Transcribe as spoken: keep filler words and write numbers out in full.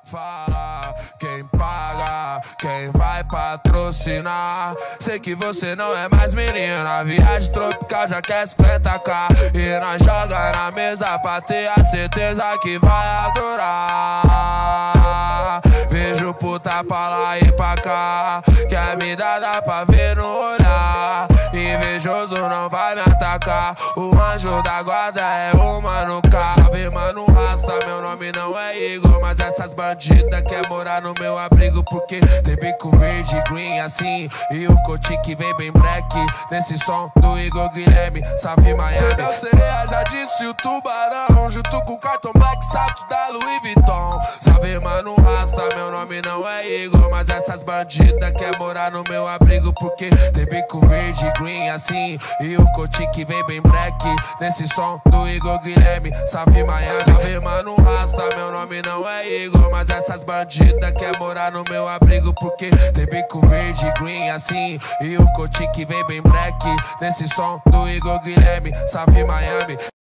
Fala quem paga, quem vai patrocinar. Sei que você não é mais menina, viagem tropical já quer cinquenta k. E nós joga na mesa pra ter a certeza que vai adorar. Vejo puta pra lá e pra cá, quer me dar, dá pra ver no olhar. Invejoso não vai me atacar, o anjo da guarda é o Mano K. Salve mano raça, meu nome não é Igor, mas essas bandidas quer morar no meu abrigo. Porque tem bico verde, green assim, e o coach que vem bem black nesse som do Igor Guilherme. Salve Miami. Meu sereia já disse o tubarão, junto com o cartão black, salto da Louis Vuitton. Salve mano raça, meu nome não é Igor, mas essas bandidas quer morar no meu abrigo. Porque tem bico verde, green assim, e o coach que vem bem black nesse som do Igor Guilherme. Salve Miami. Salve mano raça, meu nome não é Igor, mas essas bandidas quer morar no meu abrigo. Porque tem bico verde, green assim, e o coach que vem bem black nesse som do Igor Guilherme. Salve Miami.